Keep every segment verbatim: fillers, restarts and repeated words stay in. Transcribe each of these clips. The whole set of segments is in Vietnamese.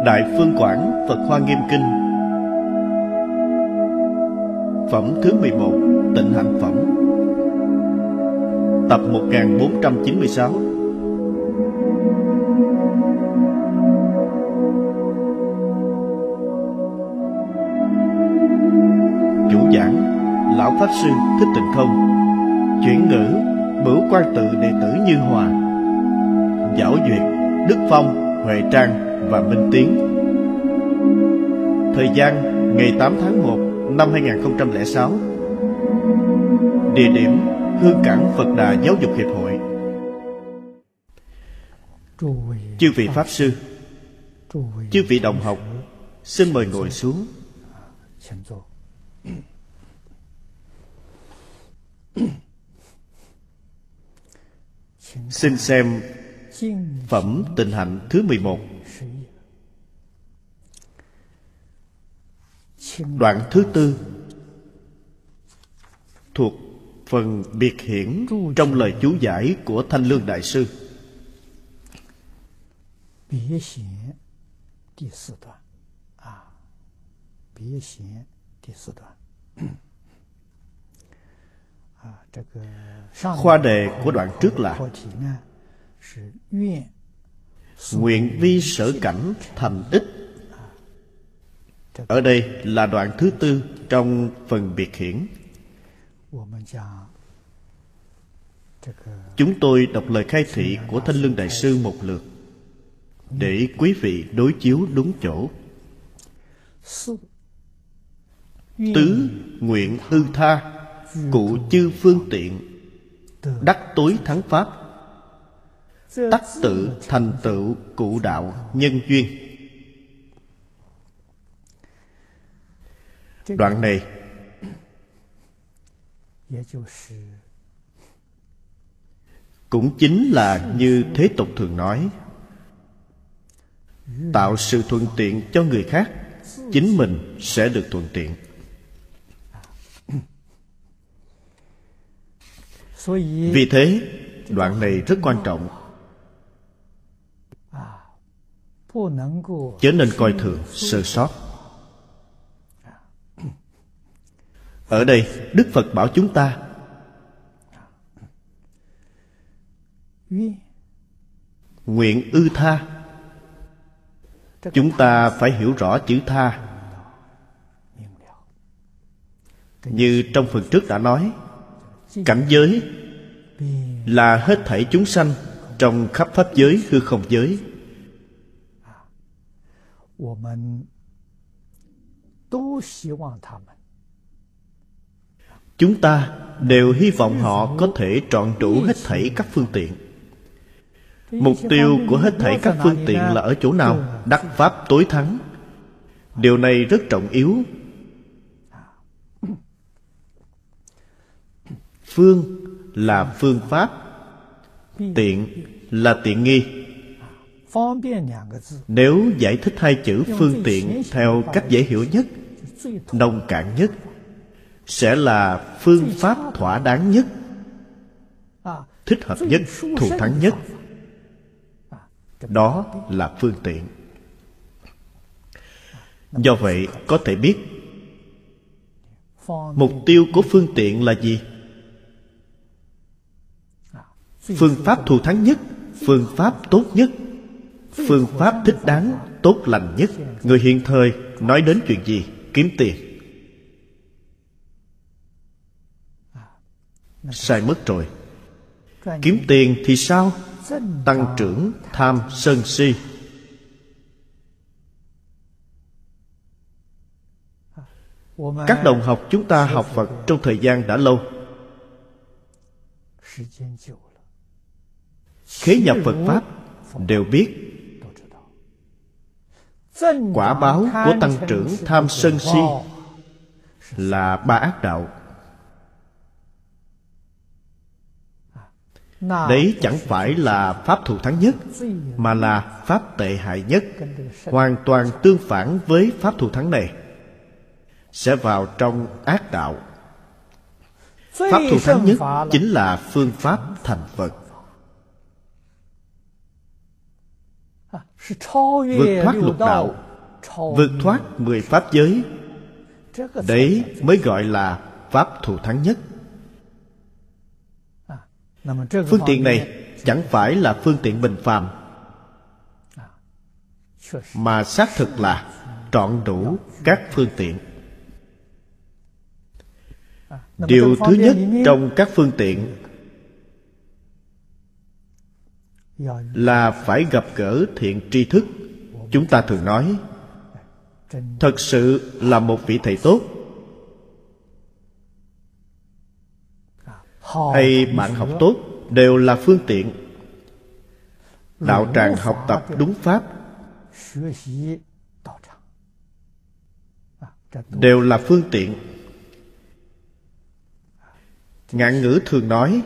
Đại Phương Quảng Phật Hoa Nghiêm Kinh. Phẩm thứ mười một, Tịnh Hạnh Phẩm. Tập một nghìn bốn trăm chín mươi sáu. Chủ giảng Lão Pháp Sư Thích Tịnh Không. Chuyển ngữ Bửu Quan Tự đệ tử Như Hòa. Giảo duyệt Đức Phong, Huệ Trang và Minh Tiến. Thời gian ngày tám tháng một năm hai nghìn không trăm lẻ sáu. Địa điểm Hương Cảng Phật Đà Giáo dục Hiệp hội. Chư vị Pháp Sư, chư vị đồng học, xin mời ngồi xuống. Xin xem Phẩm Tịnh Hạnh thứ mười một. Đoạn thứ tư thuộc phần biệt hiển trong lời chú giải của Thanh Lương Đại Sư. Khoa đề của đoạn trước là nguyện vi sở cảnh thành ích. Ở đây là đoạn thứ tư trong phần biệt hiển. Chúng tôi đọc lời khai thị của Thanh Lương Đại Sư một lượt để quý vị đối chiếu đúng chỗ. Tứ nguyện ư tha, cụ chư phương tiện, đắc tối thắng pháp, tắc tự thành tựu cụ đạo nhân duyên. Đoạn này cũng chính là như thế tục thường nói, tạo sự thuận tiện cho người khác, chính mình sẽ được thuận tiện. Vì thế đoạn này rất quan trọng, chớ nên coi thường sơ sót. Ở đây Đức Phật bảo chúng ta nguyện ư tha. Chúng ta phải hiểu rõ chữ tha. Như trong phần trước đã nói, cảnh giới là hết thảy chúng sanh trong khắp pháp giới hư không giới. Chúng ta đều hy vọng họ có thể trọn đủ hết thảy các phương tiện. Mục tiêu của hết thảy các phương tiện là ở chỗ nào? Đắc pháp tối thắng. Điều này rất trọng yếu. Phương là phương pháp, tiện là tiện nghi. Nếu giải thích hai chữ phương tiện theo cách dễ hiểu nhất, nông cạn nhất, sẽ là phương pháp thỏa đáng nhất, thích hợp nhất, thù thắng nhất. Đó là phương tiện. Do vậy có thể biết mục tiêu của phương tiện là gì? Phương pháp thù thắng nhất, phương pháp tốt nhất, phương pháp thích đáng, tốt lành nhất. Người hiện thời nói đến chuyện gì? Kiếm tiền. Sai mất rồi. Kiếm tiền thì sao? Tăng trưởng tham sân si. Các đồng học chúng ta học Phật trong thời gian đã lâu, khế nhập Phật Pháp đều biết quả báo của tăng trưởng tham sân si là ba ác đạo. Đấy chẳng phải là pháp thù thắng nhất, mà là pháp tệ hại nhất. Hoàn toàn tương phản với pháp thù thắng này, sẽ vào trong ác đạo. Pháp thù thắng nhất chính là phương pháp thành Phật. vượt thoát lục đạo, vượt thoát mười pháp giới. Đấy mới gọi là pháp thù thắng nhất. Phương tiện này chẳng phải là phương tiện bình phàm, mà xác thực là trọn đủ các phương tiện. Điều thứ nhất trong các phương tiện là phải gặp gỡ thiện tri thức. Chúng ta thường nói thật sự là một vị thầy tốt, hay bạn học tốt đều là phương tiện. Đạo tràng học tập đúng pháp đều là phương tiện. Ngạn ngữ thường nói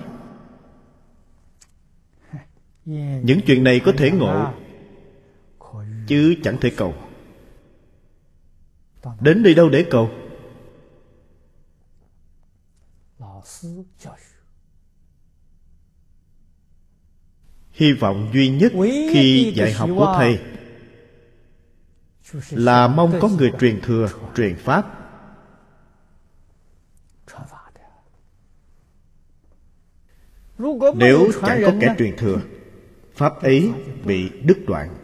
những chuyện này có thể ngộ, chứ chẳng thể cầu. Đến đi đâu để cầu? Hy vọng duy nhất khi dạy học của thầy là mong có người truyền thừa, truyền pháp. Nếu chẳng có kẻ truyền thừa, pháp ấy bị đứt đoạn.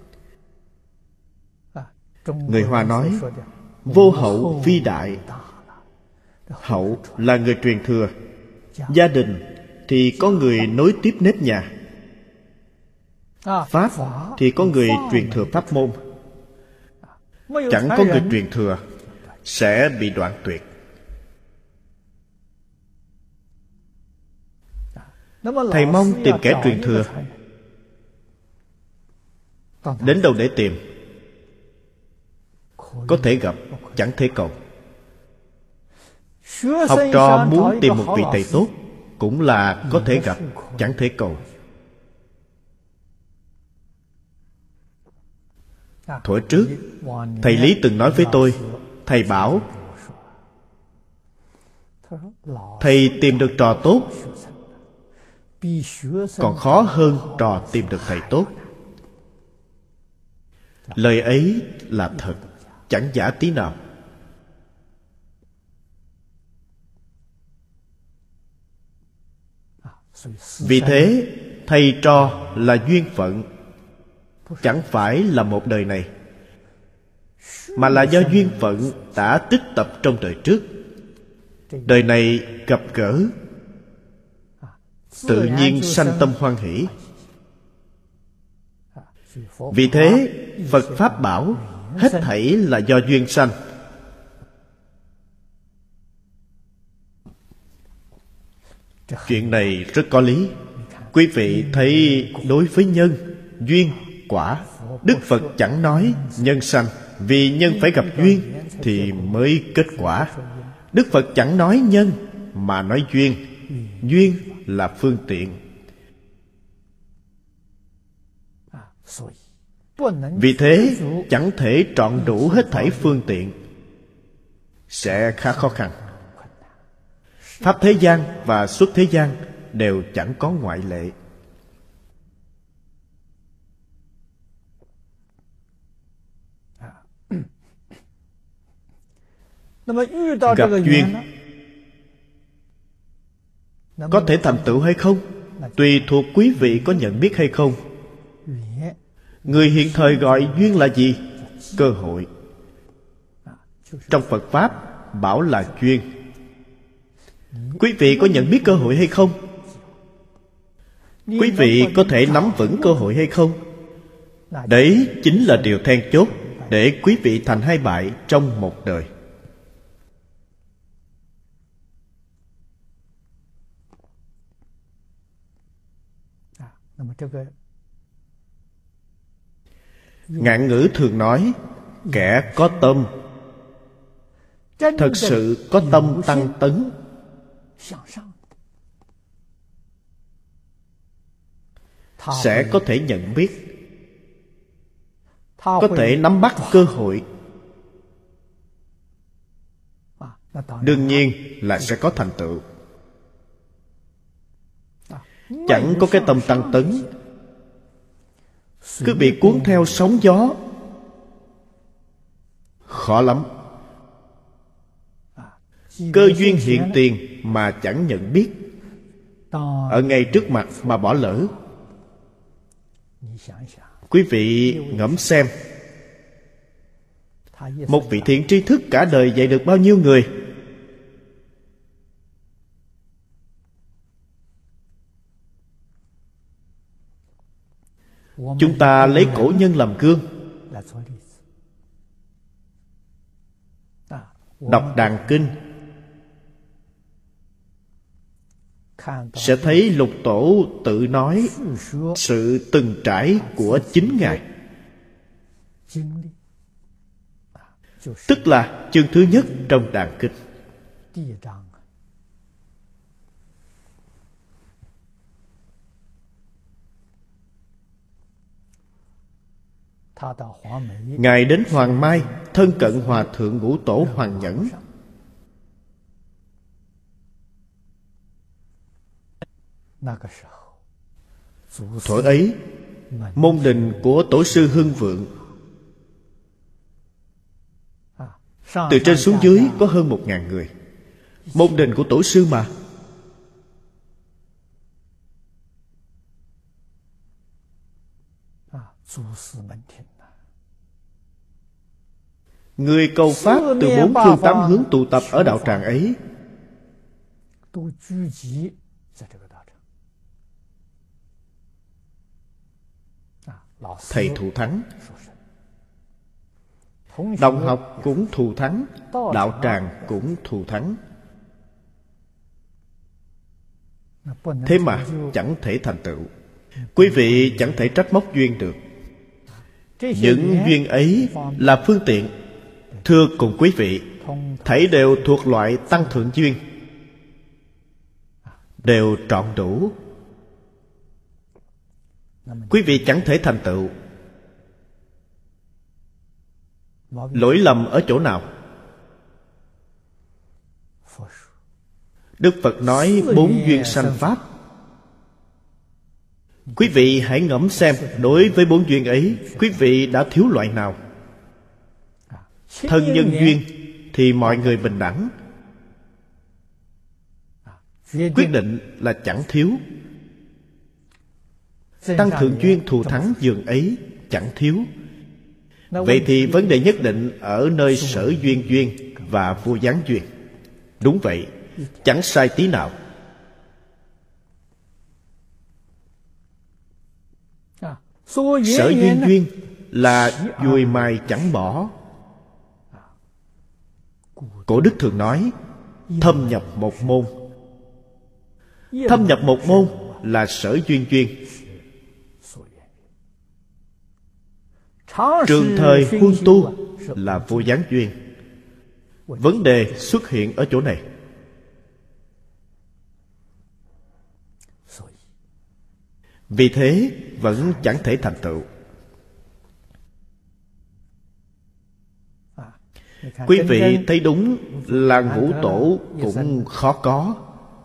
Người Hoa nói vô hậu phi đại. Hậu là người truyền thừa, gia đình thì có người nối tiếp nếp nhà, pháp thì có người truyền thừa pháp môn. Chẳng có người truyền thừa sẽ bị đoạn tuyệt. Thầy mong tìm kẻ truyền thừa. Đến đâu để tìm? Có thể gặp, chẳng thể cầu. Học trò muốn tìm một vị thầy tốt cũng là có thể gặp, chẳng thể cầu. Thuở trước, thầy Lý từng nói với tôi, thầy bảo thầy tìm được trò tốt còn khó hơn trò tìm được thầy tốt. Lời ấy là thật, chẳng giả tí nào. Vì thế, thầy trò là duyên phận, chẳng phải là một đời này, mà là do duyên phận đã tích tập trong đời trước. Đời này gặp gỡ, tự nhiên sanh tâm hoan hỷ. Vì thế, Phật Pháp bảo hết thảy là do duyên sanh. Chuyện này rất có lý. Quý vị thấy đối với nhân, duyên, quả, Đức Phật chẳng nói nhân sanh, vì nhân phải gặp duyên thì mới kết quả. Đức Phật chẳng nói nhân mà nói duyên. Duyên là phương tiện. Vì thế chẳng thể trọn đủ hết thảy phương tiện, sẽ khá khó khăn. Pháp thế gian và xuất thế gian đều chẳng có ngoại lệ. Gặp duyên có thể thành tựu hay không, tùy thuộc quý vị có nhận biết hay không. Người hiện thời gọi duyên là gì? Cơ hội. Trong Phật Pháp bảo là duyên. Quý vị có nhận biết cơ hội hay không? Quý vị có thể nắm vững cơ hội hay không? Đấy chính là điều then chốt để quý vị thành hai bại trong một đời. Ngạn ngữ thường nói kẻ có tâm, thật sự có tâm tăng tấn, sẽ có thể nhận biết, có thể nắm bắt cơ hội. Đương nhiên là sẽ có thành tựu. Chẳng có cái tâm tăng tấn, cứ bị cuốn theo sóng gió, khó lắm. Cơ duyên hiện tiền mà chẳng nhận biết, ở ngay trước mặt mà bỏ lỡ. Quý vị ngẫm xem, một vị thiện tri thức cả đời dạy được bao nhiêu người. Chúng ta lấy cổ nhân làm gương, đọc Đàn Kinh sẽ thấy Lục Tổ tự nói sự từng trải của chính Ngài, tức là chương thứ nhất trong Đàn Kinh. Ngài đến Hoàng Mai thân cận Hòa Thượng Ngũ Tổ Hoàng Nhẫn. Thuở ấy, môn đình của Tổ sư Hưng Vượng từ trên xuống dưới có hơn một ngàn người. Môn đình của Tổ sư mà. Người cầu Pháp từ bốn phương tám hướng tụ tập ở đạo tràng ấy. Thầy thù thắng, đồng học cũng thù thắng, đạo tràng cũng thù thắng. Thế mà chẳng thể thành tựu. Quý vị chẳng thể trách móc duyên được. Những duyên ấy là phương tiện. Thưa cùng quý vị, thảy đều thuộc loại tăng thượng duyên, đều trọn đủ. Quý vị chẳng thể thành tựu. Lỗi lầm ở chỗ nào? Đức Phật nói bốn duyên sanh Pháp. Quý vị hãy ngẫm xem, đối với bốn duyên ấy, quý vị đã thiếu loại nào? Thân nhân duyên thì mọi người bình đẳng, quyết định là chẳng thiếu. Tăng thượng duyên thù thắng dường ấy chẳng thiếu. Vậy thì vấn đề nhất định ở nơi sở duyên duyên và vô gián duyên. Đúng vậy, chẳng sai tí nào. Sở duyên duyên là dùi mài chẳng bỏ. Cổ đức thường nói thâm nhập một môn. Thâm nhập một môn là sở duyên duyên. Trường thời huân tu là vô gián duyên. Vấn đề xuất hiện ở chỗ này. Vì thế vẫn chẳng thể thành tựu. Quý vị thấy đúng là ngũ tổ cũng khó có.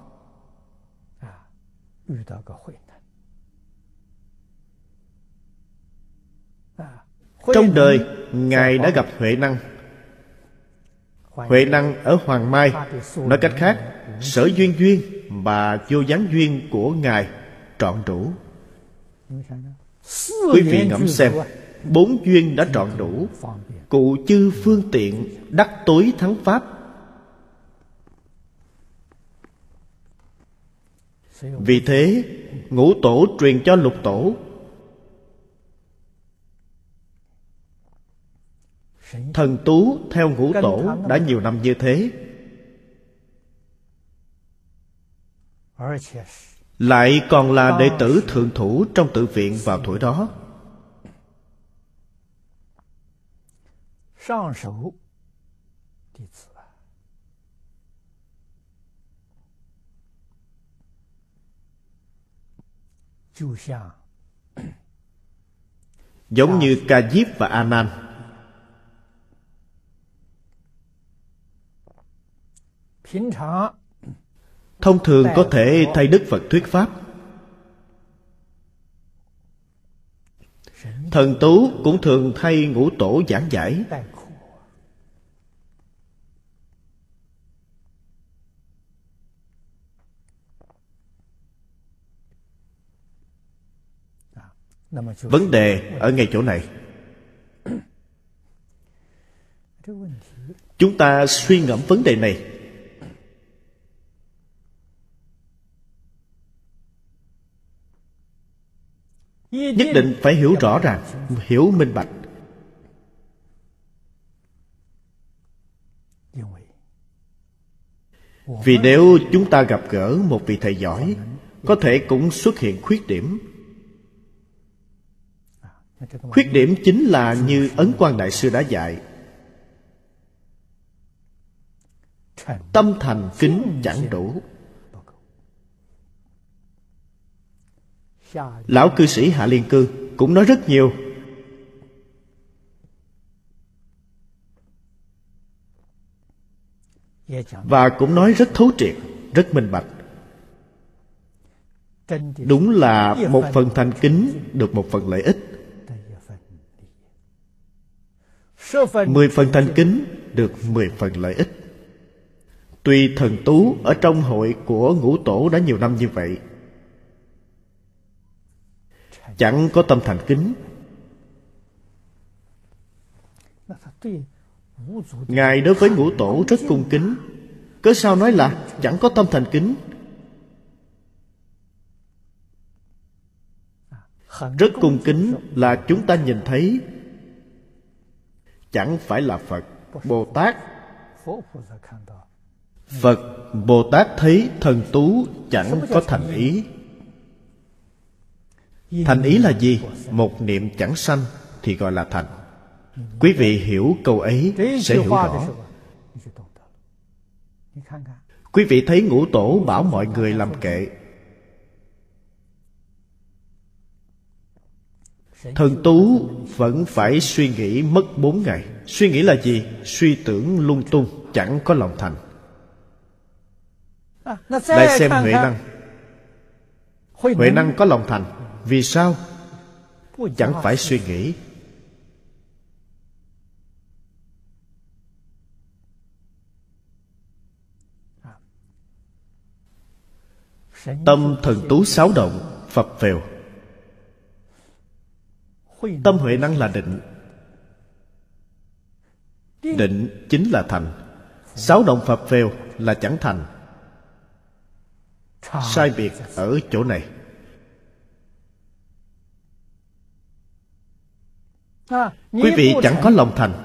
Trong đời Ngài đã gặp Huệ Năng. Huệ Năng ở Hoàng Mai. Nói cách khác, sở duyên duyên và vô gián duyên của Ngài trọn đủ. Quý vị ngẫm xem, bốn duyên đã trọn đủ, cụ chư phương tiện đắc tối thắng Pháp. Vì thế ngũ tổ truyền cho lục tổ. Thần tú theo ngũ tổ đã nhiều năm như thế, lại còn là đệ tử thượng thủ trong tự viện vào tuổi đó. Giống như Ca Diếp và A Nan. Thông thường có thể thay Đức Phật thuyết pháp. Thần Tú cũng thường thay Ngũ Tổ giảng giải. Vấn đề ở ngay chỗ này. Chúng ta suy ngẫm vấn đề này. Nhất định phải hiểu rõ ràng, hiểu minh bạch. Vì nếu chúng ta gặp gỡ một vị thầy giỏi, có thể cũng xuất hiện khuyết điểm. Khuyết điểm chính là như Ấn Quang Đại Sư đã dạy: tâm thành kính chẳng đủ. Lão cư sĩ Hạ Liên Cư cũng nói rất nhiều. Và cũng nói rất thấu triệt, rất minh bạch. Đúng là một phần thành kính được một phần lợi ích, mười phần thành kính được mười phần lợi ích. Tuy Thần Tú ở trong hội của Ngũ Tổ đã nhiều năm như vậy, chẳng có tâm thành kính. Ngài đối với Ngũ Tổ rất cung kính, cớ sao nói là chẳng có tâm thành kính? Rất cung kính là chúng ta nhìn thấy, chẳng phải là Phật, Bồ Tát. Phật, Bồ Tát thấy Thần Tú chẳng có thành ý. Thành ý là gì? Một niệm chẳng sanh thì gọi là thành. Quý vị hiểu câu ấy sẽ hiểu rõ. Quý vị thấy Ngũ Tổ bảo mọi người làm kệ, Thần Tú vẫn phải suy nghĩ mất bốn ngày. Suy nghĩ là gì? Suy tưởng lung tung, chẳng có lòng thành. Lại xem Huệ Năng. Huệ Năng có lòng thành. Vì sao? Chẳng phải suy nghĩ. Tâm Thần Tú xáo động, phập phều. Tâm Huệ Năng là định. Định chính là thành. Xáo động phập phều là chẳng thành. Sai biệt ở chỗ này. Quý vị chẳng có lòng thành.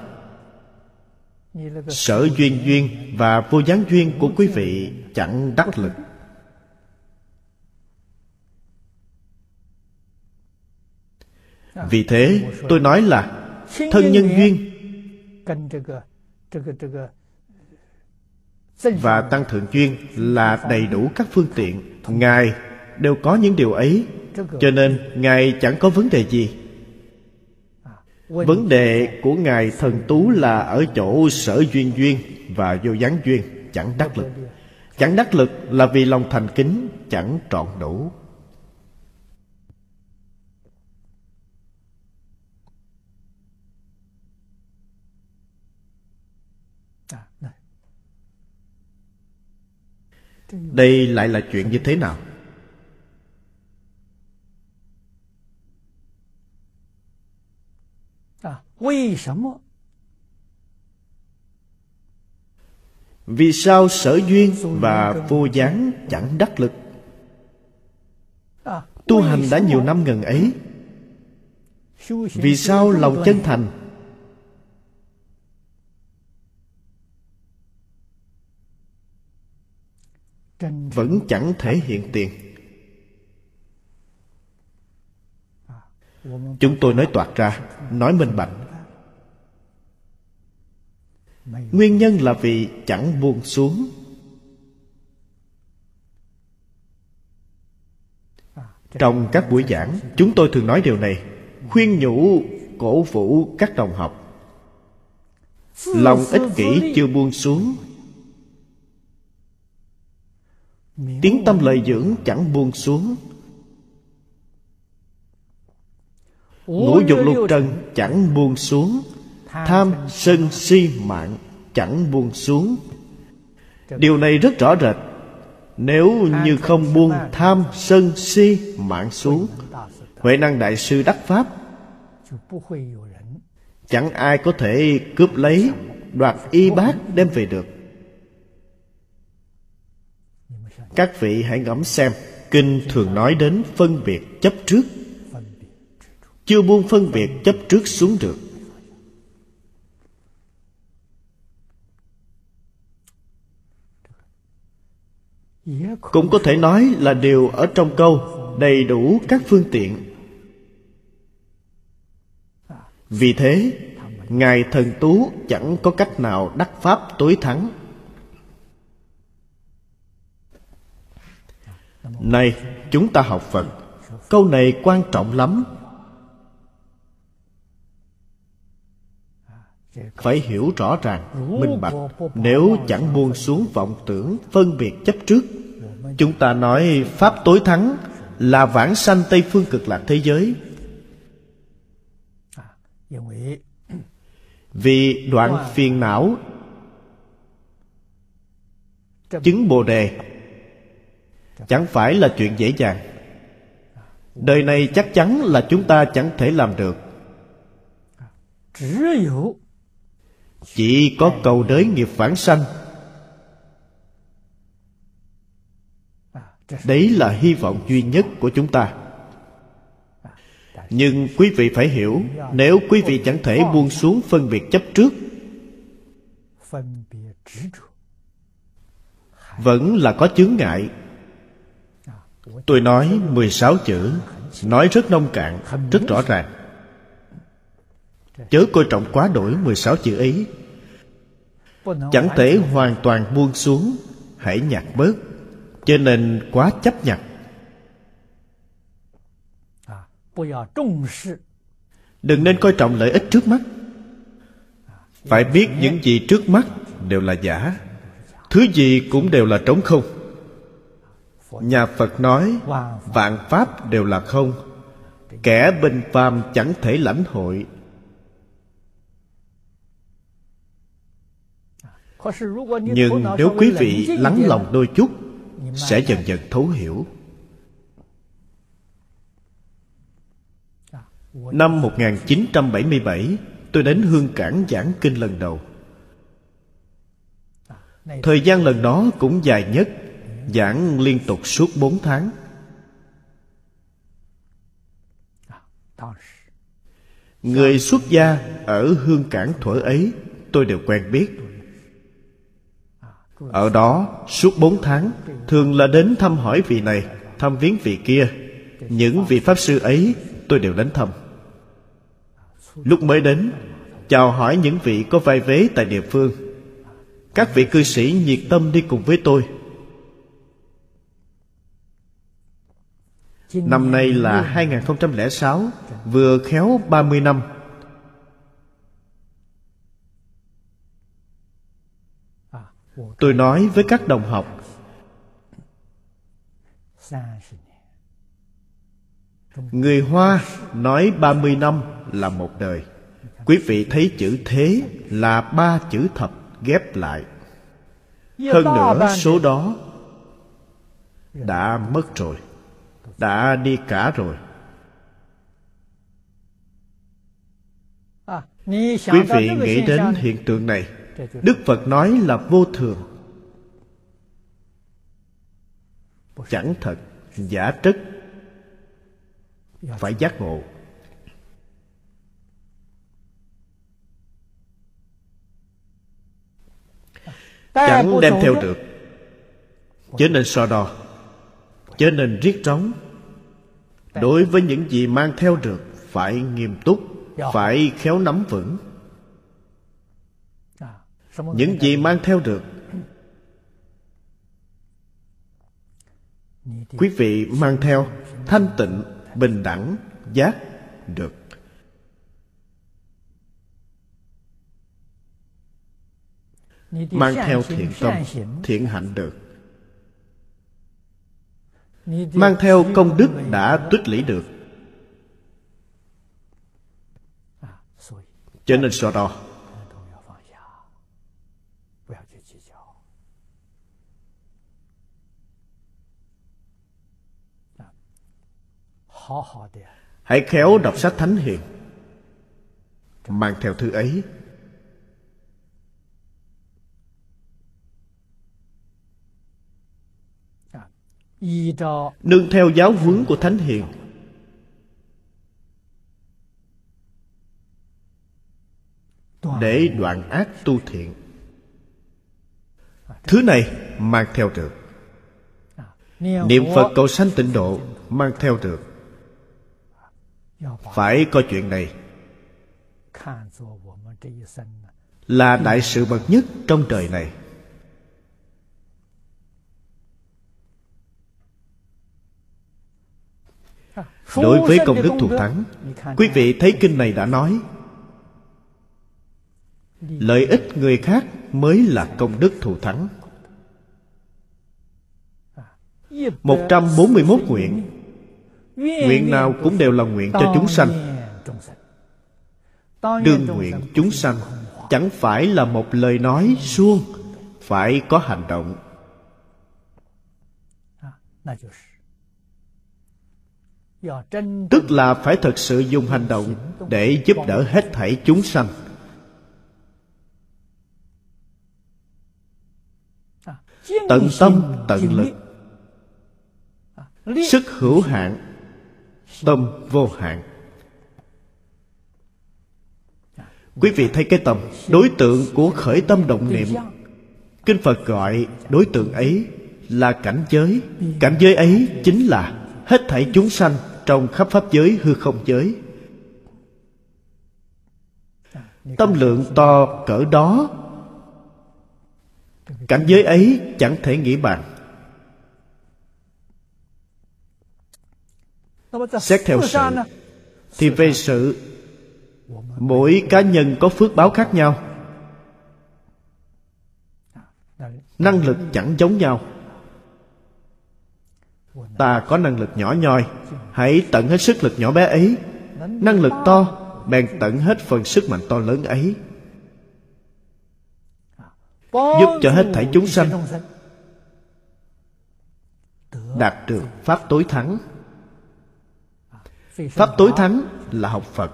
Sở duyên duyên và vô gián duyên của quý vị chẳng đắc lực. Vì thế tôi nói là thân nhân duyên và tăng thượng duyên là đầy đủ các phương tiện. Ngài đều có những điều ấy, cho nên Ngài chẳng có vấn đề gì. Vấn đề của Ngài Thần Tú là ở chỗ sở duyên duyên và vô gián duyên chẳng đắc lực. Chẳng đắc lực là vì lòng thành kính chẳng trọn đủ. Đây lại là chuyện như thế nào? Vì sao sở duyên và vô gián chẳng đắc lực? Tu hành đã nhiều năm ngần ấy, vì sao lòng chân thành vẫn chẳng thể hiện tiền? Chúng tôi nói toạc ra, nói minh bạch. Nguyên nhân là vì chẳng buông xuống. Trong các buổi giảng, chúng tôi thường nói điều này, khuyên nhủ, cổ vũ các đồng học. Lòng ích kỷ chưa buông xuống, tiếng tâm lợi dưỡng chẳng buông xuống. ngũ dục lục trần chẳng buông xuống, tham sân si mạng chẳng buông xuống. Điều này rất rõ rệt. Nếu như không buông tham sân si mạng xuống, Huệ Năng Đại Sư đắc pháp, chẳng ai có thể cướp lấy, đoạt y bát đem về được. Các vị hãy ngẫm xem, kinh thường nói đến phân biệt chấp trước, chưa buông phân biệt chấp trước xuống được. Cũng có thể nói là điều ở trong câu đầy đủ các phương tiện. Vì thế, Ngài Thần Tú chẳng có cách nào đắc pháp tối thắng. Này, chúng ta học Phật, câu này quan trọng lắm. Phải hiểu rõ ràng, minh bạch. Nếu chẳng buông xuống vọng tưởng, phân biệt chấp trước, chúng ta nói pháp tối thắng là vãng sanh Tây Phương Cực Lạc thế giới. Vì đoạn phiền não, chứng Bồ Đề chẳng phải là chuyện dễ dàng. Đời này chắc chắn là chúng ta chẳng thể làm được. Chỉ có cầu đới nghiệp vãng sanh. Đấy là hy vọng duy nhất của chúng ta. Nhưng quý vị phải hiểu, nếu quý vị chẳng thể buông xuống phân biệt chấp trước, vẫn là có chướng ngại. Tôi nói mười sáu chữ, nói rất nông cạn, rất rõ ràng. Chớ coi trọng quá đổi mười sáu chữ ấy. Chẳng thể hoàn toàn buông xuống, hãy nhặt bớt, cho nên quá chấp nhặt. Đừng nên coi trọng lợi ích trước mắt. Phải biết những gì trước mắt đều là giả, thứ gì cũng đều là trống không. Nhà Phật nói vạn pháp đều là không, kẻ bình phàm chẳng thể lãnh hội. Nhưng nếu quý vị lắng lòng đôi chút, sẽ dần dần thấu hiểu. Năm một nghìn chín trăm bảy mươi bảy, tôi đến Hương Cảng giảng kinh lần đầu. Thời gian lần đó cũng dài nhất, giảng liên tục suốt bốn tháng. Người xuất gia ở Hương Cảng thuở ấy tôi đều quen biết. Ở đó suốt bốn tháng, thường là đến thăm hỏi vị này, thăm viếng vị kia. Những vị pháp sư ấy tôi đều đến thăm. Lúc mới đến, chào hỏi những vị có vai vế tại địa phương. Các vị cư sĩ nhiệt tâm đi cùng với tôi. Năm nay là hai nghìn không trăm lẻ sáu, vừa khéo ba mươi năm. Tôi nói với các đồng học, người Hoa nói ba mươi năm là một đời. Quý vị thấy chữ thế là ba chữ thập ghép lại. Hơn nữa số đó đã mất rồi, đã đi cả rồi. Quý vị nghĩ đến hiện tượng này, Đức Phật nói là vô thường, chẳng thật, giả trất. Phải giác ngộ. Chẳng đem theo được, chớ nên so đo, chớ nên riết trống. Đối với những gì mang theo được, phải nghiêm túc, phải khéo nắm vững. Những gì mang theo được, quý vị mang theo thanh tịnh, bình đẳng, giác được. Mang theo thiện tâm, thiện hạnh được. Mang theo công đức đã tích lũy được. Cho nên so đo. Hãy khéo đọc sách Thánh Hiền, mang theo thư ấy. Nương theo giáo huấn của Thánh Hiền, để đoạn ác tu thiện. Thứ này mang theo được. Niệm Phật cầu sanh tịnh độ mang theo được. Phải coi chuyện này là đại sự bậc nhất trong đời này. Đối với công đức thù thắng, quý vị thấy kinh này đã nói, lợi ích người khác mới là công đức thù thắng. Một trăm bốn mươi mốt nguyện, nguyện nào cũng đều là nguyện cho chúng sanh. Đương nguyện chúng sanh chẳng phải là một lời nói suông, phải có hành động. Tức là phải thật sự dùng hành động để giúp đỡ hết thảy chúng sanh. Tận tâm tận lực, sức hữu hạn, tâm vô hạn. Quý vị thấy cái tâm, đối tượng của khởi tâm động niệm, kinh Phật gọi đối tượng ấy là cảnh giới. Cảnh giới ấy chính là hết thảy chúng sanh trong khắp pháp giới hư không giới. Tâm lượng to cỡ đó, cảnh giới ấy chẳng thể nghĩ bàn. Xét theo sự thì về sự, mỗi cá nhân có phước báo khác nhau, năng lực chẳng giống nhau. Ta có năng lực nhỏ nhoi, hãy tận hết sức lực nhỏ bé ấy. Năng lực to, bèn tận hết phần sức mạnh to lớn ấy, giúp cho hết thảy chúng sanh đạt được pháp tối thắng. Pháp tối thắng là học Phật.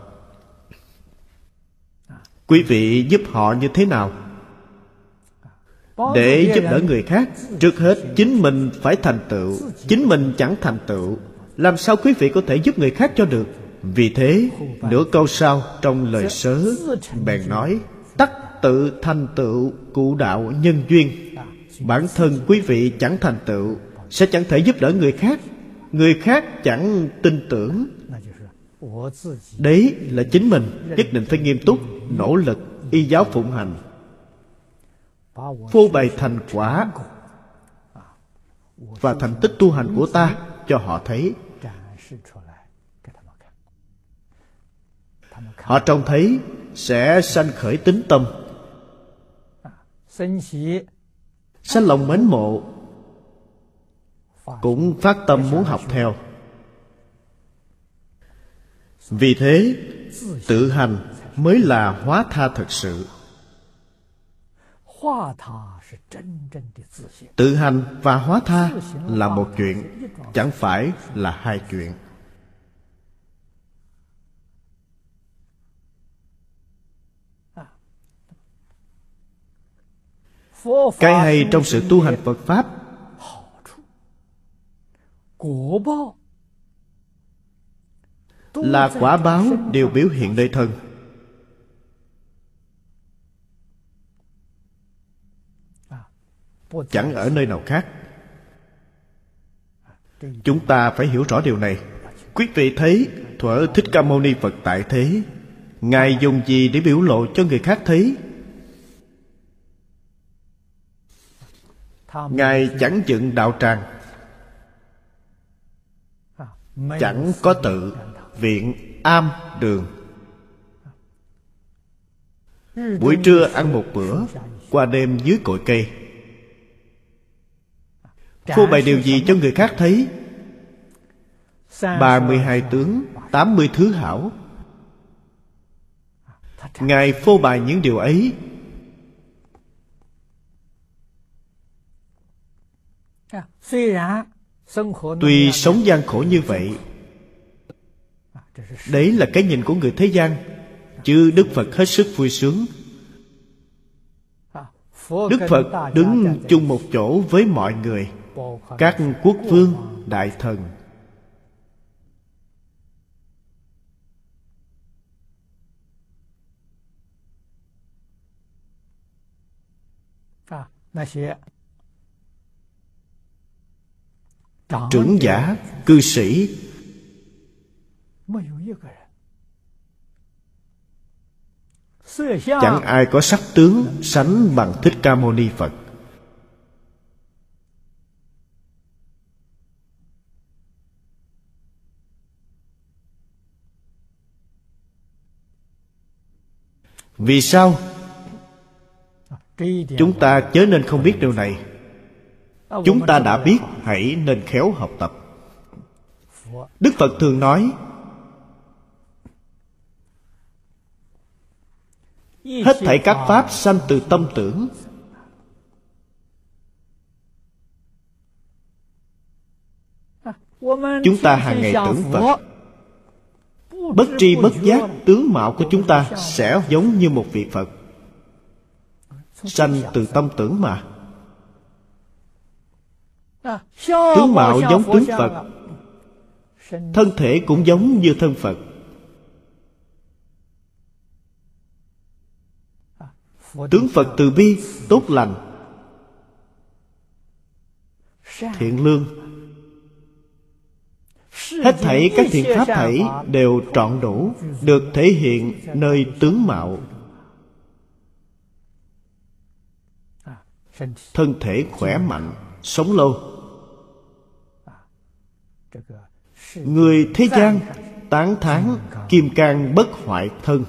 Quý vị giúp họ như thế nào? Để giúp đỡ người khác, trước hết chính mình phải thành tựu. Chính mình chẳng thành tựu, làm sao quý vị có thể giúp người khác cho được? Vì thế, nửa câu sau trong lời sớ bèn nói, tắc tự thành tựu cụ đạo nhân duyên. Bản thân quý vị chẳng thành tựu, sẽ chẳng thể giúp đỡ người khác. Người khác chẳng tin tưởng. Đấy là chính mình nhất định phải nghiêm túc, nỗ lực, y giáo phụng hành, phô bày thành quả và thành tích tu hành của ta cho họ thấy. Họ trông thấy sẽ sanh khởi tín tâm, sanh lòng mến mộ, cũng phát tâm muốn học theo. Vì thế, tự hành mới là hóa tha thật sự. Tự hành và hóa tha là một chuyện, chẳng phải là hai chuyện. Cái hay trong sự tu hành Phật Pháp là quả báo đều biểu hiện nơi thân. Chẳng ở nơi nào khác. Chúng ta phải hiểu rõ điều này. Quý vị thấy thuở Thích Ca Mâu Ni Phật tại thế, Ngài dùng gì để biểu lộ cho người khác thấy? Ngài chẳng dựng đạo tràng, chẳng có tự, viện, am, đường. Buổi trưa ăn một bữa, qua đêm dưới cội cây. Phô bày điều gì cho người khác thấy? Ba mươi hai tướng, tám mươi thứ hảo. Ngài phô bày những điều ấy. Tuy sống gian khổ như vậy, đấy là cái nhìn của người thế gian, chứ Đức Phật hết sức vui sướng. Đức Phật đứng chung một chỗ với mọi người, các quốc vương, đại thần. Trưởng giả, cư sĩ, chẳng ai có sắc tướng sánh bằng Thích Ca Mâu Ni Phật. Vì sao? Chúng ta chớ nên không biết điều này. Chúng ta đã biết, hãy nên khéo học tập. Đức Phật thường nói, hết thảy các pháp sanh từ tâm tưởng. Chúng ta hàng ngày tưởng Phật, bất tri bất giác tướng mạo của chúng ta sẽ giống như một vị Phật. Sanh từ tâm tưởng mà. Tướng mạo giống tướng Phật, thân thể cũng giống như thân Phật. Tướng Phật từ bi, tốt lành, thiện lương. Hết thảy các thiện pháp thảy đều trọn đủ, được thể hiện nơi tướng mạo. Thân thể khỏe mạnh, sống lâu. Người thế gian tán thán kim cang bất hoại thân.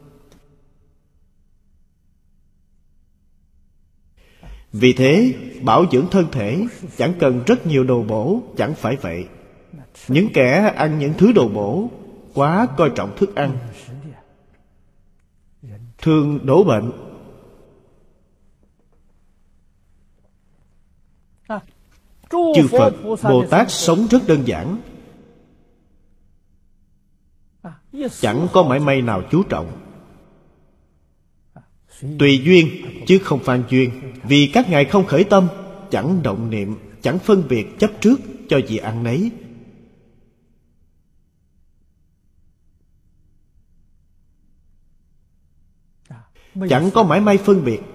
Vì thế, bảo dưỡng thân thể chẳng cần rất nhiều đồ bổ, chẳng phải vậy. Những kẻ ăn những thứ đồ bổ quá coi trọng thức ăn, thường đổ bệnh. Chư Phật, Bồ Tát sống rất đơn giản, chẳng có mảy may nào chú trọng. Tùy duyên chứ không phan duyên. Vì các ngài không khởi tâm, chẳng động niệm, chẳng phân biệt chấp trước cho gì ăn nấy. Chẳng có mảy may phân biệt.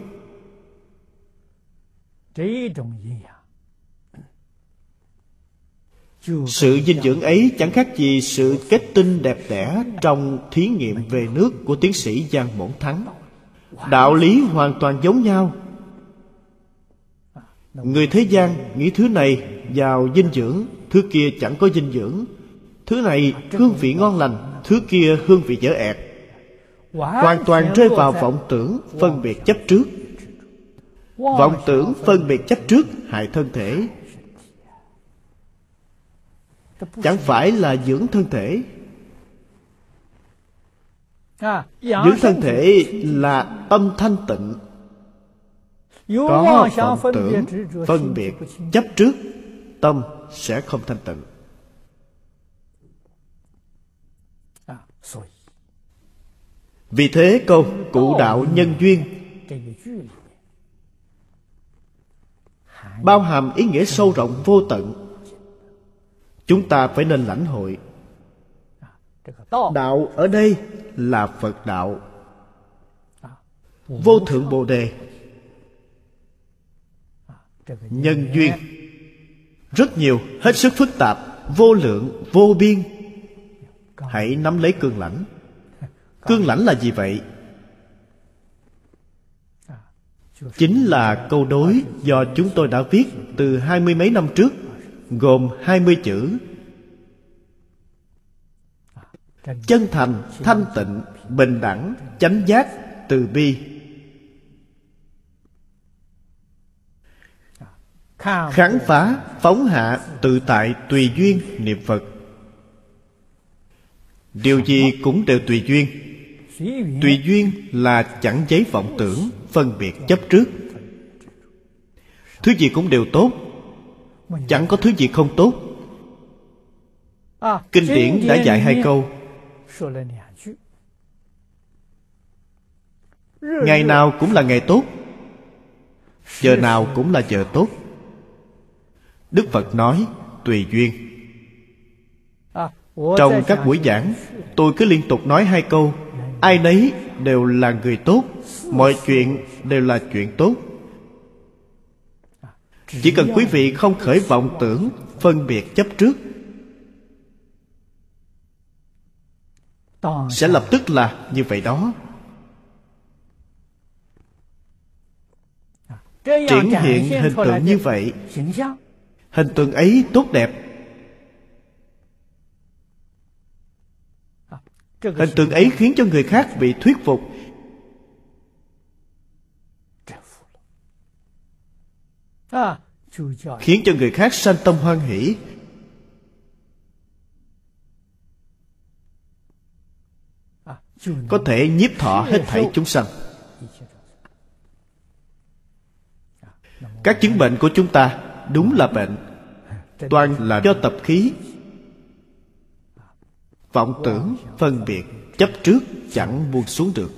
Sự dinh dưỡng ấy chẳng khác gì sự kết tinh đẹp đẽ trong thí nghiệm về nước của tiến sĩ Giang Bổn Thắng. Đạo lý hoàn toàn giống nhau. Người thế gian nghĩ thứ này giàu dinh dưỡng, thứ kia chẳng có dinh dưỡng. Thứ này hương vị ngon lành, thứ kia hương vị dở ẹt. Hoàn toàn rơi vào vọng tưởng, phân biệt chấp trước. Vọng tưởng, phân biệt chấp trước hại thân thể. Chẳng phải là dưỡng thân thể. Dưỡng thân thể là tâm thanh tịnh. Có vọng tưởng, phân biệt, chấp trước, tâm sẽ không thanh tịnh. Vì thế câu cụ đạo nhân duyên bao hàm ý nghĩa sâu rộng vô tận. Chúng ta phải nên lãnh hội. Đạo ở đây là Phật đạo, vô thượng Bồ Đề. Nhân duyên rất nhiều, hết sức phức tạp, vô lượng, vô biên. Hãy nắm lấy cương lãnh. Cương lãnh là gì vậy? Chính là câu đối do chúng tôi đã viết từ hai mươi mấy năm trước, gồm hai mươi chữ: chân thành, thanh tịnh, bình đẳng, chánh giác, từ bi. Khám phá, phóng hạ, tự tại, tùy duyên, niệm Phật. Điều gì cũng đều tùy duyên. Tùy duyên là chẳng giấy vọng tưởng, phân biệt chấp trước. Thứ gì cũng đều tốt, chẳng có thứ gì không tốt. Kinh điển đã dạy hai câu: ngày nào cũng là ngày tốt, giờ nào cũng là giờ tốt. Đức Phật nói tùy duyên. Trong các buổi giảng, tôi cứ liên tục nói hai câu: ai nấy đều là người tốt, mọi chuyện đều là chuyện tốt. Chỉ cần quý vị không khởi vọng tưởng, phân biệt chấp trước, sẽ lập tức là như vậy đó. Triển hiện hình tượng như vậy, hình tượng ấy tốt đẹp. Hình tượng ấy khiến cho người khác bị thuyết phục, khiến cho người khác sanh tâm hoan hỷ. Có thể nhiếp thọ hết thảy chúng sanh. Các chứng bệnh của chúng ta đúng là bệnh, toàn là do tập khí, vọng tưởng, phân biệt, chấp trước chẳng buông xuống được.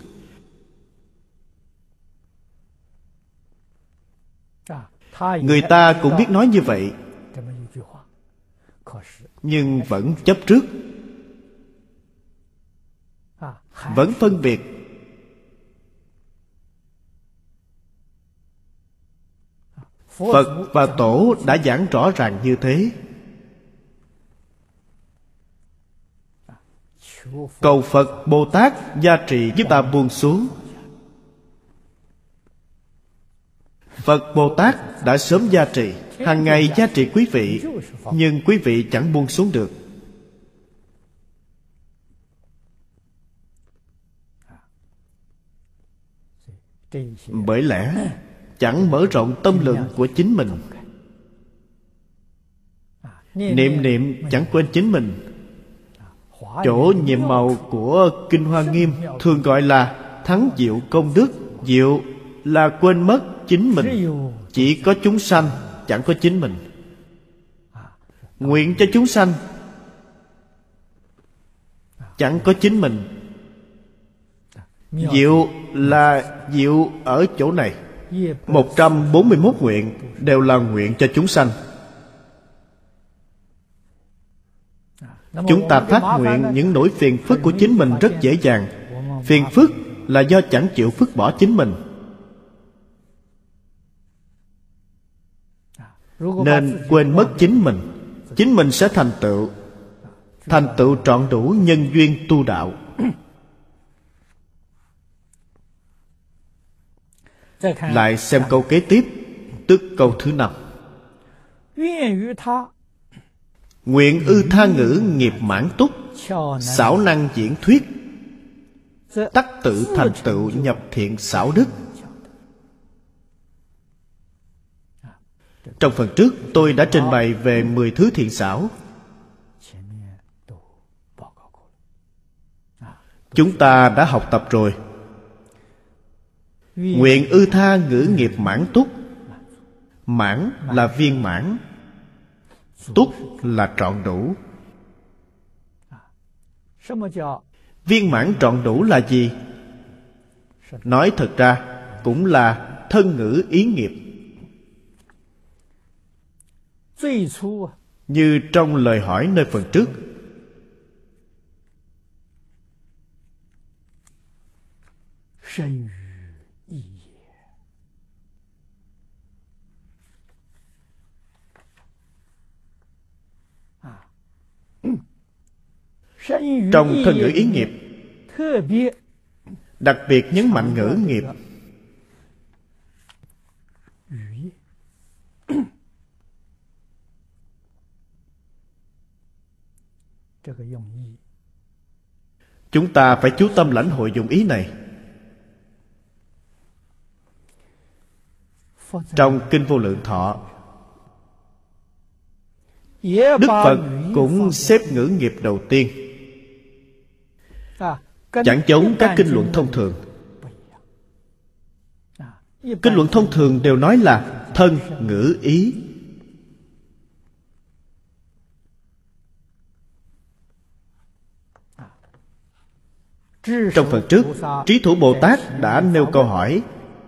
Người ta cũng biết nói như vậy, nhưng vẫn chấp trước, vẫn phân biệt. Phật và Tổ đã giảng rõ ràng như thế. Cầu Phật Bồ Tát gia trì giúp ta buông xuống. Phật Bồ Tát đã sớm gia trì, hàng ngày gia trì quý vị, nhưng quý vị chẳng buông xuống được. Bởi lẽ chẳng mở rộng tâm lượng của chính mình, niệm niệm chẳng quên chính mình. Chỗ nhiệm màu của Kinh Hoa Nghiêm thường gọi là thắng diệu công đức. Diệu là quên mất chính mình, chỉ có chúng sanh, chẳng có chính mình. Nguyện cho chúng sanh, chẳng có chính mình. Diệu là diệu ở chỗ này. Một trăm bốn mươi mốt nguyện đều là nguyện cho chúng sanh. Chúng ta phát nguyện những nỗi phiền phức của chính mình rất dễ dàng. Phiền phức là do chẳng chịu phức bỏ chính mình. Nên quên mất chính mình, chính mình sẽ thành tựu, thành tựu trọn đủ nhân duyên tu đạo. Lại xem câu kế tiếp, tức câu thứ năm. Nguyện ư tha ngữ nghiệp mãn túc, xảo năng diễn thuyết, tắc tự thành tựu nhập thiện xảo đức. Trong phần trước tôi đã trình bày về mười thứ thiện xảo. Chúng ta đã học tập rồi. Nguyện ư tha ngữ nghiệp mãn túc. Mãn là viên mãn, túc là trọn đủ. Viên mãn trọn đủ là gì? Nói thật ra cũng là thân ngữ ý nghiệp. Như trong lời hỏi nơi phần trước, trong thân ngữ ý nghiệp, đặc biệt nhấn mạnh ngữ nghiệp. Chúng ta phải chú tâm lãnh hội dụng ý này. Trong Kinh Vô Lượng Thọ, Đức Phật cũng xếp ngữ nghiệp đầu tiên. chẳng giống các kinh luận thông thường. Kinh luận thông thường đều nói là thân ngữ ý. Trong phần trước, Trí Thủ Bồ Tát đã nêu câu hỏi: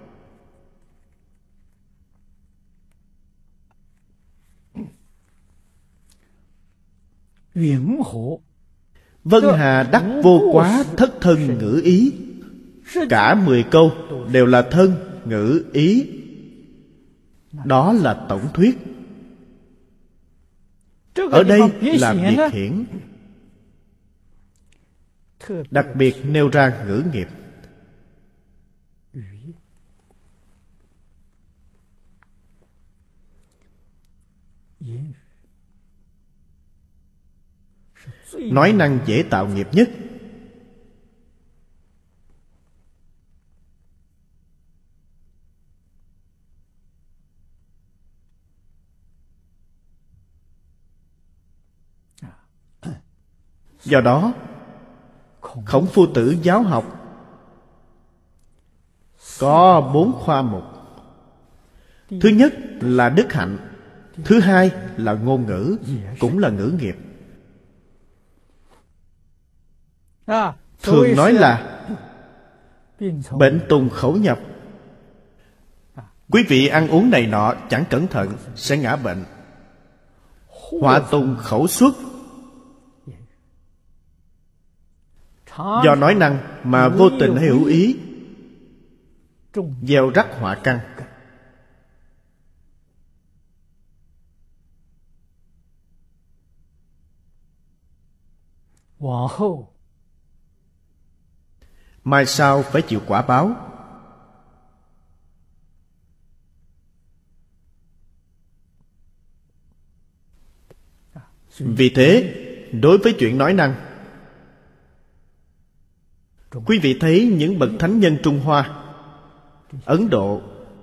Vân Hà đắc vô quá thất thân ngữ ý. Cả mười câu đều là thân ngữ ý. Đó là tổng thuyết. Ở đây là biệt hiển, đặc biệt nêu ra ngữ nghiệp. Nói năng dễ tạo nghiệp nhất. Do đó, Khổng Phu Tử giáo học có bốn khoa mục. Thứ nhất là đức hạnh. Thứ hai là ngôn ngữ, cũng là ngữ nghiệp. Thường nói là bệnh tùng khẩu nhập. Quý vị ăn uống này nọ chẳng cẩn thận sẽ ngã bệnh. Họa tùng khẩu xuất. Do nói năng mà vô tình hay hữu ý gieo rắc họa căn. Mai sau phải chịu quả báo. Vì thế, đối với chuyện nói năng, quý vị thấy những bậc thánh nhân Trung Hoa, Ấn Độ,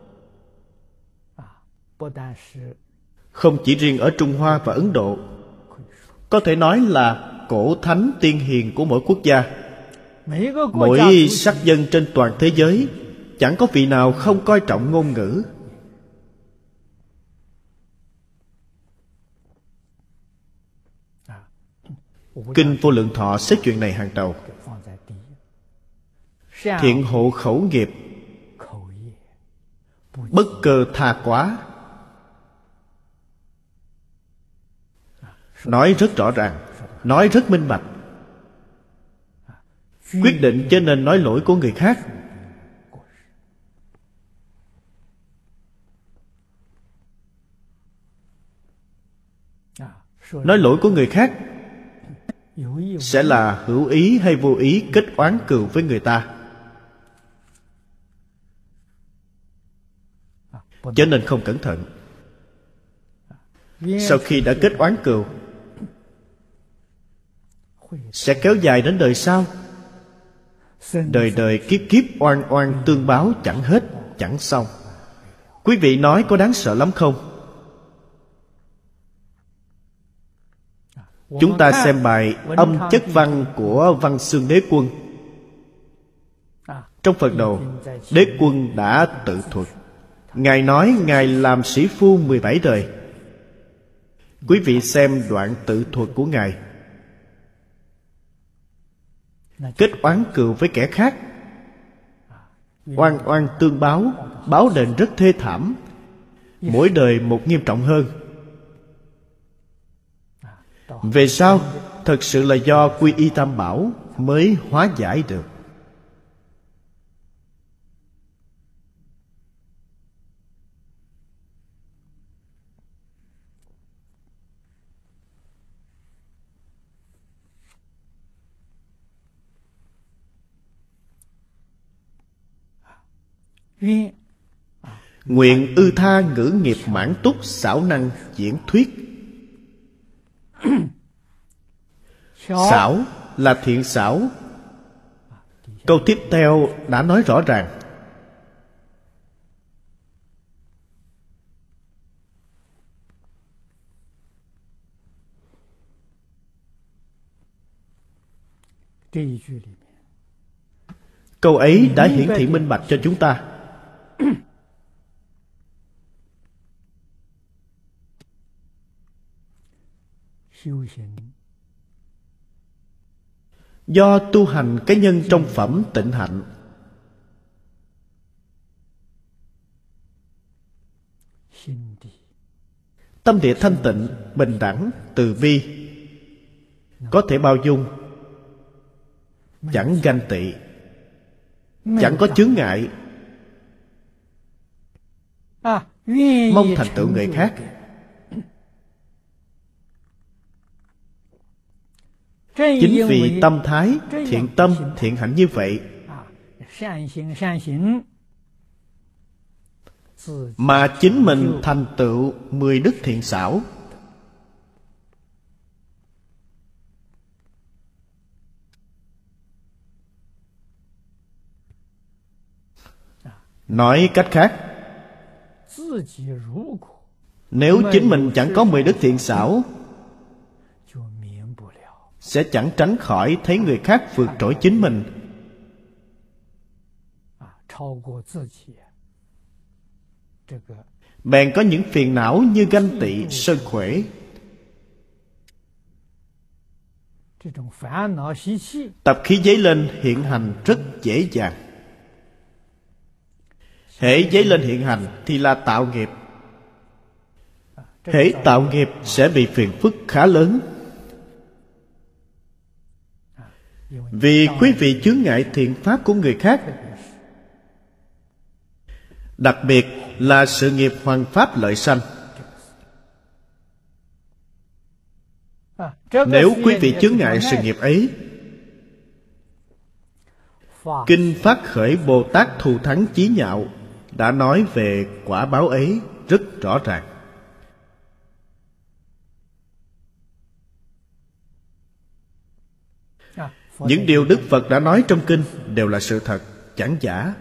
không chỉ riêng ở Trung Hoa và Ấn Độ, có thể nói là cổ thánh tiên hiền của mỗi quốc gia. Mỗi sắc dân trên toàn thế giới, chẳng có vị nào không coi trọng ngôn ngữ. Kinh Vô Lượng Thọ xếp chuyện này hàng đầu. Thiện hộ khẩu nghiệp, bất cơ tha quá. Nói rất rõ ràng, nói rất minh bạch. Quyết định cho nên nói lỗi của người khác. Nói lỗi của người khác sẽ là hữu ý hay vô ý kết oán cừu với người ta. Cho nên không cẩn thận, sau khi đã kết oán cừu sẽ kéo dài đến đời sau. Đời đời kiếp kiếp oan oan tương báo chẳng hết chẳng xong. Quý vị nói có đáng sợ lắm không? Chúng ta xem bài Âm Chất Văn của Văn Xương Đế Quân. Trong phần đầu, Đế Quân đã tự thuật. Ngài nói Ngài làm sĩ phu mười bảy đời. Quý vị xem đoạn tự thuật của Ngài. Kết oán cừu với kẻ khác, oan oan tương báo, báo đền rất thê thảm, mỗi đời một nghiêm trọng hơn. Về sau, thật sự là do quy y tam bảo mới hóa giải được. Nguyện ư tha ngữ nghiệp mãn túc xảo năng diễn thuyết. Xảo là thiện xảo. Câu tiếp theo đã nói rõ ràng. Câu ấy đã hiển thị minh bạch cho chúng ta. Do tu hành cái nhân trong phẩm tịnh hạnh, tâm địa thanh tịnh, bình đẳng, từ bi, có thể bao dung, chẳng ganh tị, chẳng có chướng ngại, mong thành tựu người khác. Chính vì tâm thái thiện tâm thiện hạnh như vậy mà chính mình thành tựu mười đức thiện xảo. Nói cách khác, nếu chính mình chẳng có mười đức thiện xảo, sẽ chẳng tránh khỏi thấy người khác vượt trội chính mình, bèn có những phiền não như ganh tị, sân khỏe. Tập khí dấy lên hiện hành rất dễ dàng. Hễ dấy lên hiện hành thì là tạo nghiệp. Hễ tạo nghiệp sẽ bị phiền phức khá lớn. Vì quý vị chướng ngại thiện pháp của người khác, đặc biệt là sự nghiệp hoằng pháp lợi sanh. Nếu quý vị chướng ngại sự nghiệp ấy, Kinh Phát Khởi Bồ Tát Thù Thắng Chí Nhạo đã nói về quả báo ấy rất rõ ràng. Những điều Đức Phật đã nói trong kinh đều là sự thật, chẳng giả.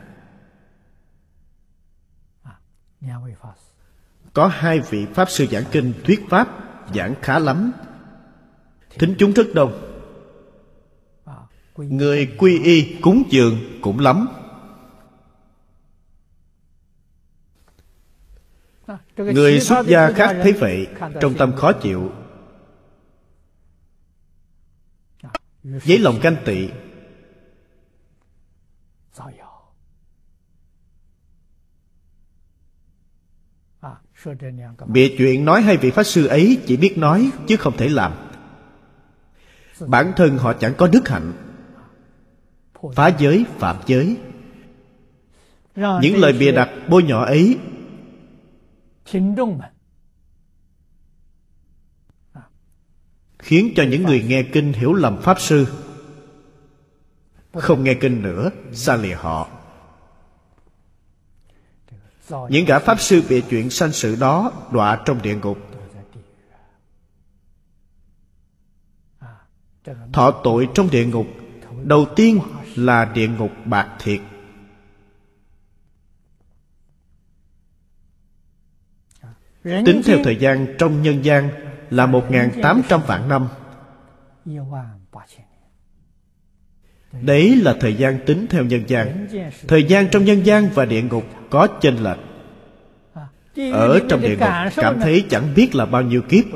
Có hai vị Pháp Sư giảng kinh thuyết Pháp, giảng khá lắm, thính chúng rất đông. Người quy y cúng dường cũng lắm. Người xuất gia khác thấy vậy, trong tâm khó chịu, dấy lòng ganh tị. Bịa chuyện nói hai vị Pháp Sư ấy chỉ biết nói chứ không thể làm. Bản thân họ chẳng có đức hạnh, phá giới, phạm giới. Những lời bịa đặt bôi nhọ ấy khiến cho những người nghe kinh hiểu lầm Pháp Sư, không nghe kinh nữa, xa lìa họ. Những gã Pháp Sư bịa chuyện sanh sự đó đọa trong địa ngục. Thọ tội trong địa ngục, đầu tiên là địa ngục bạc thiệt. Tính theo thời gian trong nhân gian là một nghìn tám trăm vạn năm. Đấy là thời gian tính theo nhân gian. Thời gian trong nhân gian và địa ngục có chênh lệch. Ở trong địa ngục cảm thấy chẳng biết là bao nhiêu kiếp.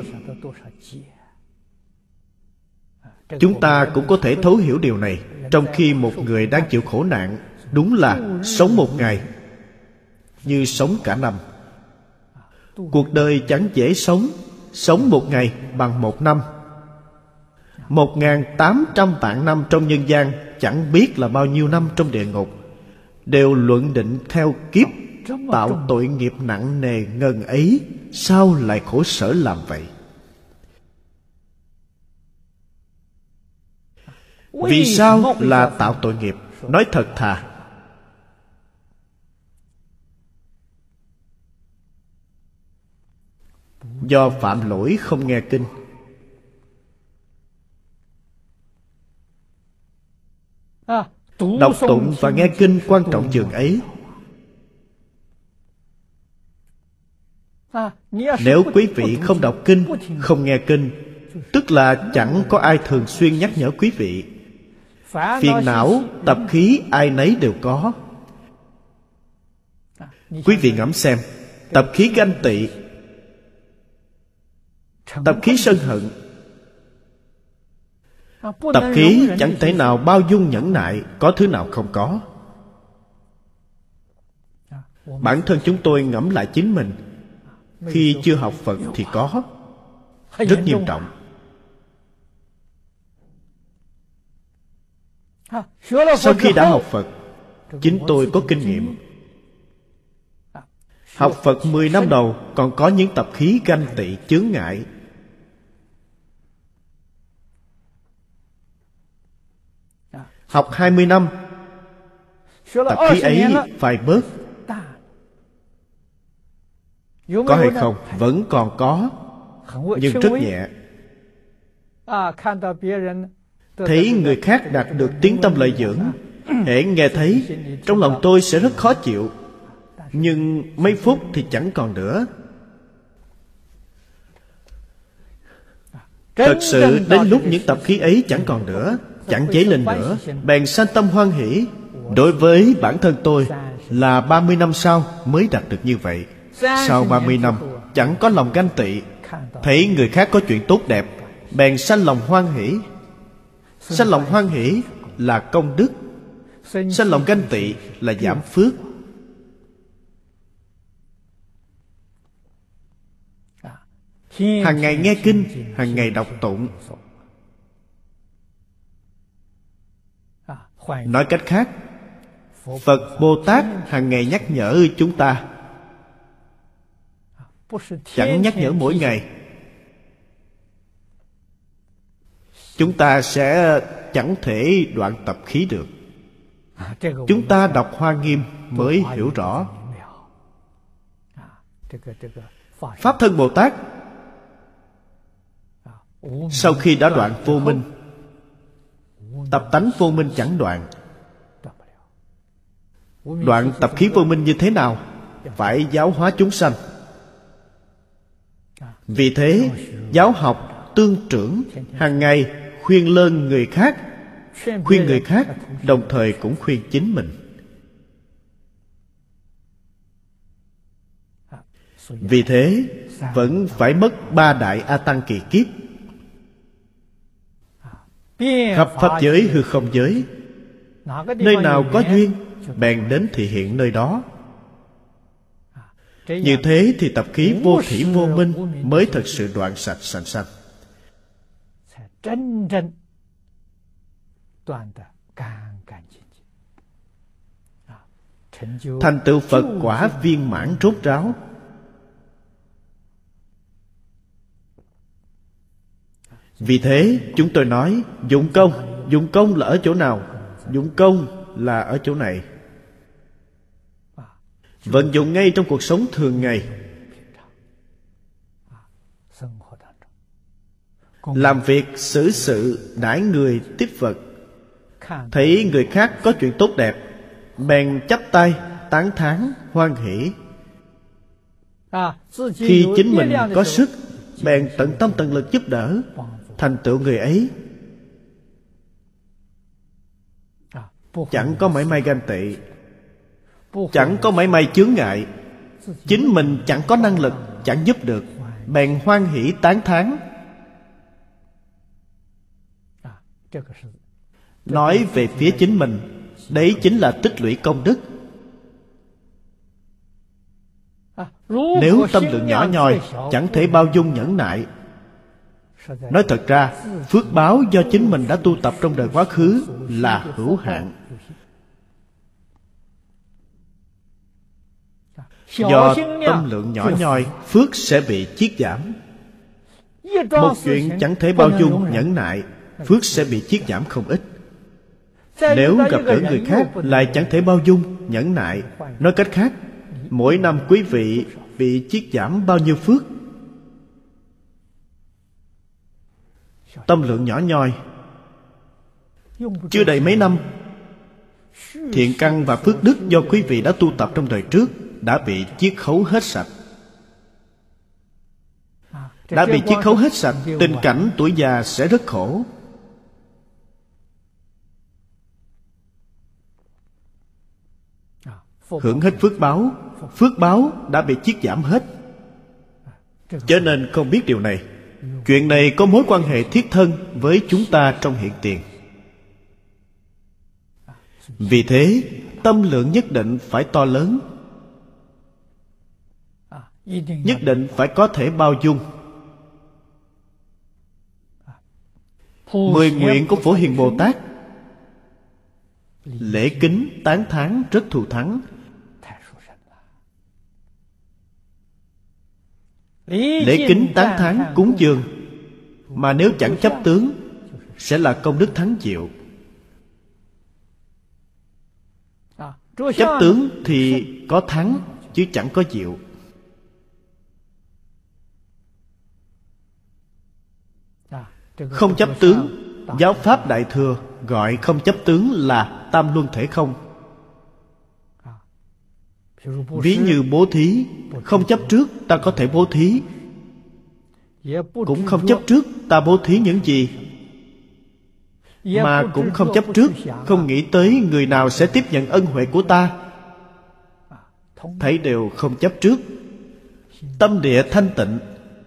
Chúng ta cũng có thể thấu hiểu điều này. Trong khi một người đang chịu khổ nạn, đúng là sống một ngày như sống cả năm. Cuộc đời chẳng dễ sống. Sống một ngày bằng một năm. Một nghìn tám trăm vạn năm trong nhân gian chẳng biết là bao nhiêu năm trong địa ngục. Đều luận định theo kiếp, tạo tội nghiệp nặng nề ngần ấy, sao lại khổ sở làm vậy? Vì sao là tạo tội nghiệp? Nói thật thà, do phạm lỗi không nghe kinh. Đọc tụng và nghe kinh quan trọng chừng ấy. Nếu quý vị không đọc kinh, không nghe kinh, tức là chẳng có ai thường xuyên nhắc nhở quý vị. Phiền não, tập khí ai nấy đều có. Quý vị ngẫm xem, tập khí ganh tị, tập khí sân hận, tập khí chẳng thể nào bao dung nhẫn nại, có thứ nào không có. Bản thân chúng tôi ngẫm lại chính mình, khi chưa học Phật thì có, rất nghiêm trọng. Sau khi đã học Phật, chính tôi có kinh nghiệm. Học Phật mười năm đầu còn có những tập khí ganh tị chướng ngại. Học hai mươi năm, tập khí ấy phải bớt. Có hay không? Vẫn còn có, nhưng rất nhẹ. Thấy người khác đạt được tiếng tâm lợi dưỡng, hễ nghe thấy, trong lòng tôi sẽ rất khó chịu. Nhưng mấy phút thì chẳng còn nữa. Thật sự đến lúc những tập khí ấy chẳng còn nữa, chẳng dấy lên nữa, bèn sanh tâm hoan hỷ. Đối với bản thân tôi là ba mươi năm sau mới đạt được như vậy. Sau ba mươi năm chẳng có lòng ganh tị, thấy người khác có chuyện tốt đẹp, bèn sanh lòng hoan hỷ. Sanh lòng hoan hỷ là công đức, sanh lòng ganh tị là giảm phước. Hàng ngày nghe kinh, hàng ngày đọc tụng. Nói cách khác, Phật Bồ Tát hàng ngày nhắc nhở chúng ta, chẳng nhắc nhở mỗi ngày, chúng ta sẽ chẳng thể đoạn tập khí được. Chúng ta đọc Hoa Nghiêm mới hiểu rõ. Pháp Thân Bồ Tát sau khi đã đoạn vô minh, tập tánh vô minh chẳng đoạn. Đoạn tập khí vô minh như thế nào? Phải giáo hóa chúng sanh. Vì thế, giáo học tương trưởng, hàng ngày khuyên lơn người khác, khuyên người khác, đồng thời cũng khuyên chính mình. Vì thế, vẫn phải mất ba đại A Tăng kỳ kiếp. Khắp pháp giới hư không giới, nơi nào có duyên bèn đến thị hiện nơi đó. Như thế thì tập khí vô thỉ vô minh mới thật sự đoạn sạch sành sanh. Thành tựu Phật quả viên mãn rốt ráo. Vì thế chúng tôi nói dụng công. Dụng công là ở chỗ nào? Dụng công là ở chỗ này. Vận dụng ngay trong cuộc sống thường ngày. Làm việc xử sự đãi người tiếp vật. Thấy người khác có chuyện tốt đẹp, bèn chắp tay tán thán hoan hỷ. Khi chính mình có sức, bèn tận tâm tận lực giúp đỡ, thành tựu người ấy. Chẳng có mảy may ganh tị, chẳng có mảy may chướng ngại. Chính mình chẳng có năng lực, chẳng giúp được, bèn hoan hỷ tán thán. Nói về phía chính mình, đấy chính là tích lũy công đức. Nếu tâm lượng nhỏ nhoi, chẳng thể bao dung nhẫn nại. Nói thật ra, phước báo do chính mình đã tu tập trong đời quá khứ là hữu hạn. Do tâm lượng nhỏ nhoi, phước sẽ bị chiết giảm. Một chuyện chẳng thể bao dung nhẫn nại, phước sẽ bị chiết giảm không ít. Nếu gặp gỡ người khác lại chẳng thể bao dung nhẫn nại, nói cách khác, mỗi năm quý vị bị chiết giảm bao nhiêu phước? Tâm lượng nhỏ nhoi, chưa đầy mấy năm, thiện căn và phước đức do quý vị đã tu tập trong đời trước đã bị chiết khấu hết sạch. Đã bị chiết khấu hết sạch, tình cảnh tuổi già sẽ rất khổ. hưởng hết phước báo, phước báo đã bị chiết giảm hết. Cho nên không biết điều này. Chuyện này có mối quan hệ thiết thân với chúng ta trong hiện tiền. Vì thế, tâm lượng nhất định phải to lớn, nhất định phải có thể bao dung. Mười nguyện của Phổ Hiền Bồ Tát, lễ kính tán thán rất thù thắng. Lễ kính tán thán cúng dường, mà nếu chẳng chấp tướng sẽ là công đức thắng diệu. Chấp tướng thì có thắng chứ chẳng có diệu. Không chấp tướng, giáo pháp Đại Thừa gọi không chấp tướng là tam luân thể không. Ví như bố thí, không chấp trước ta có thể bố thí, cũng không chấp trước ta bố thí những gì, mà cũng không chấp trước, không nghĩ tới người nào sẽ tiếp nhận ân huệ của ta. Thấy đều không chấp trước. Tâm địa thanh tịnh,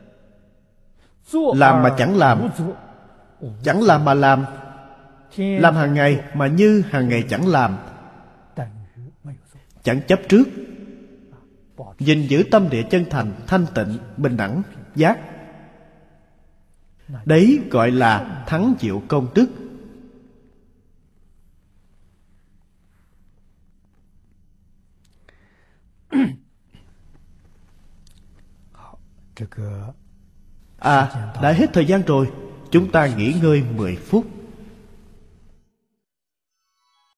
làm mà chẳng làm, chẳng làm mà làm, làm hàng ngày mà như hàng ngày chẳng làm. Chẳng chấp trước, gìn giữ tâm địa chân thành, thanh tịnh, bình đẳng, giác. Đấy gọi là thắng diệu công đức. À, đã hết thời gian rồi. Chúng ta nghỉ ngơi mười phút.